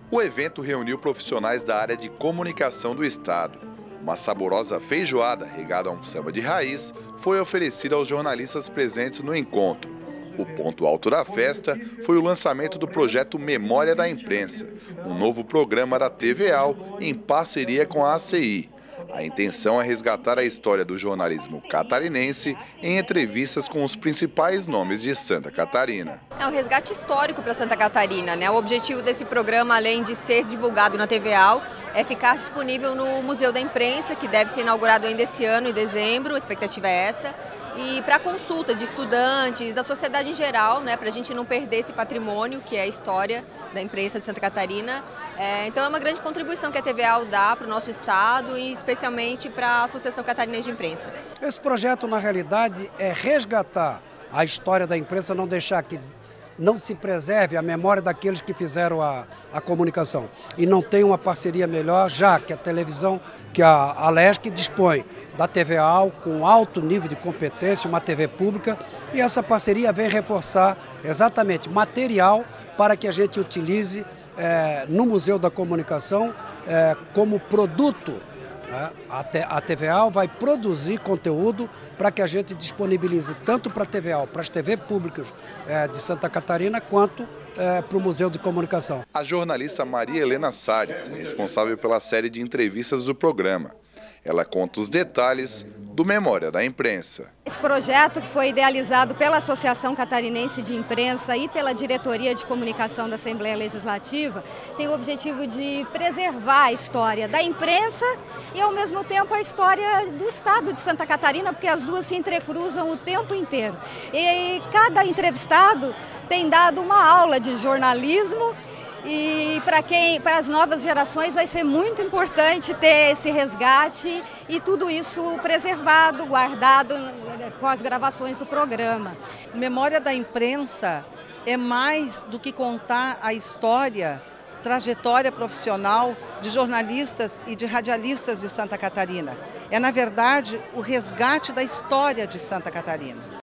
O evento reuniu profissionais da área de comunicação do estado. Uma saborosa feijoada regada a um samba de raiz foi oferecida aos jornalistas presentes no encontro. O ponto alto da festa foi o lançamento do projeto Memória da Imprensa, um novo programa da TVAL em parceria com a ACI. A intenção é resgatar a história do jornalismo catarinense em entrevistas com os principais nomes de Santa Catarina. É um resgate histórico para Santa Catarina, né? O objetivo desse programa, além de ser divulgado na TVAL, é ficar disponível no Museu da Imprensa, que deve ser inaugurado ainda esse ano, em dezembro, a expectativa é essa. E para consulta de estudantes, da sociedade em geral, né, para a gente não perder esse patrimônio que é a história da imprensa de Santa Catarina. Então é uma grande contribuição que a TVAL dá para o nosso estado e especialmente para a Associação Catarinense de Imprensa. Esse projeto, na realidade, é resgatar a história da imprensa, não deixar que não se preserve a memória daqueles que fizeram a comunicação. E não tem uma parceria melhor, já que a televisão, que a Alesc dispõe da TVAL com alto nível de competência, uma TV pública, e essa parceria vem reforçar exatamente material para que a gente utilize no Museu da Comunicação como produto. A TVAL vai produzir conteúdo para que a gente disponibilize tanto para a TVAL, para as TV públicas de Santa Catarina, quanto para o Museu de Comunicação. A jornalista Maria Helena Salles é responsável pela série de entrevistas do programa. Ela conta os detalhes do Memória da Imprensa. Esse projeto, que foi idealizado pela Associação Catarinense de Imprensa e pela Diretoria de Comunicação da Assembleia Legislativa, tem o objetivo de preservar a história da imprensa e, ao mesmo tempo, a história do estado de Santa Catarina, porque as duas se entrecruzam o tempo inteiro. E cada entrevistado tem dado uma aula de jornalismo. E para as novas gerações vai ser muito importante ter esse resgate e tudo isso preservado, guardado com as gravações do programa. Memória da Imprensa é mais do que contar a história, trajetória profissional de jornalistas e de radialistas de Santa Catarina. É, na verdade, o resgate da história de Santa Catarina.